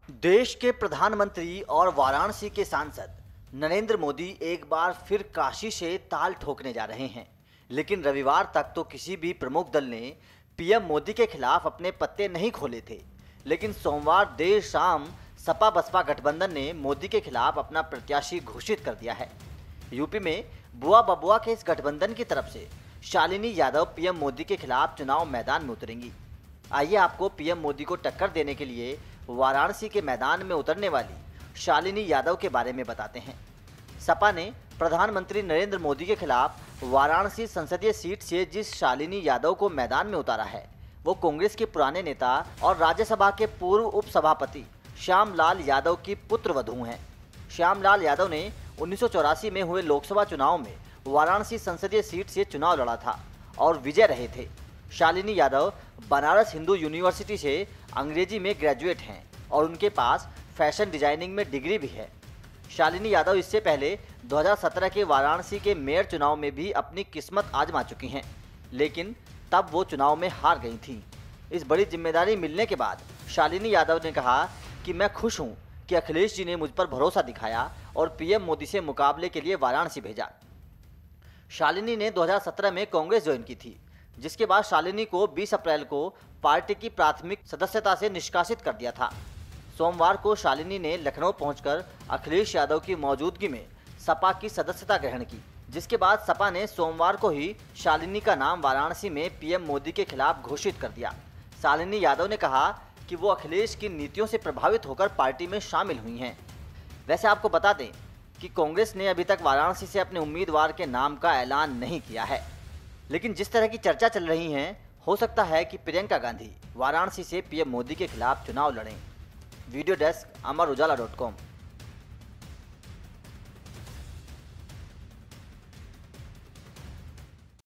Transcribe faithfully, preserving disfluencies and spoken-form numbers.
देश के प्रधानमंत्री और वाराणसी के सांसद नरेंद्र मोदी एक बार फिर काशी से ताल ठोकने जा रहे हैं। लेकिन रविवार तक तो किसी भी प्रमुख दल ने पीएम मोदी के खिलाफ अपने पत्ते नहीं खोले थे। लेकिन सोमवार देर शाम सपा बसपा गठबंधन ने मोदी के खिलाफ अपना प्रत्याशी घोषित कर दिया है। यूपी में बुआ बबुआ के इस गठबंधन की तरफ से शालिनी यादव पीएम मोदी के खिलाफ चुनाव मैदान में उतरेंगी। आइए आपको पीएम मोदी को टक्कर देने के लिए वाराणसी के मैदान में उतरने वाली शालिनी यादव के बारे में बताते हैं। सपा ने प्रधानमंत्री नरेंद्र मोदी के खिलाफ वाराणसी संसदीय सीट से जिस शालिनी यादव को मैदान में उतारा है, वो कांग्रेस के पुराने नेता और राज्यसभा के पूर्व उपसभापति श्यामलाल यादव की पुत्रवधू हैं। श्यामलाल यादव ने उन्नीस सौ चौरासी में हुए लोकसभा चुनाव में वाराणसी संसदीय सीट से चुनाव लड़ा था और विजय रहे थे। शालिनी यादव बनारस हिंदू यूनिवर्सिटी से अंग्रेजी में ग्रेजुएट हैं और उनके पास फैशन डिजाइनिंग में डिग्री भी है। शालिनी यादव इससे पहले दो हज़ार सत्रह के वाराणसी के मेयर चुनाव में भी अपनी किस्मत आजमा चुकी हैं, लेकिन तब वो चुनाव में हार गई थीं। इस बड़ी जिम्मेदारी मिलने के बाद शालिनी यादव ने कहा कि मैं खुश हूं कि अखिलेश जी ने मुझ पर भरोसा दिखाया और पीएम मोदी से मुकाबले के लिए वाराणसी भेजा। शालिनी ने दो हज़ार सत्रह में कांग्रेस ज्वाइन की थी, जिसके बाद शालिनी को बीस अप्रैल को पार्टी की प्राथमिक सदस्यता से निष्कासित कर दिया था। सोमवार को शालिनी ने लखनऊ पहुंचकर अखिलेश यादव की मौजूदगी में सपा की सदस्यता ग्रहण की, जिसके बाद सपा ने सोमवार को ही शालिनी का नाम वाराणसी में पीएम मोदी के खिलाफ घोषित कर दिया। शालिनी यादव ने कहा कि वो अखिलेश की नीतियों से प्रभावित होकर पार्टी में शामिल हुई हैं। वैसे आपको बता दें कि कांग्रेस ने अभी तक वाराणसी से अपने उम्मीदवार के नाम का ऐलान नहीं किया है, लेकिन जिस तरह की चर्चा चल रही है, हो सकता है कि प्रियंका गांधी वाराणसी से पीएम मोदी के खिलाफ चुनाव लड़ें। Video desk Amar Ujala dot com.